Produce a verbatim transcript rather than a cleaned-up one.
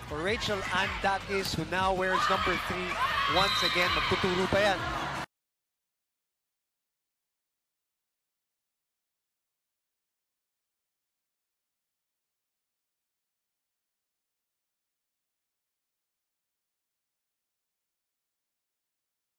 for Rachel Ann Dakis, who now wears number three once again. Magtuturo pa yan.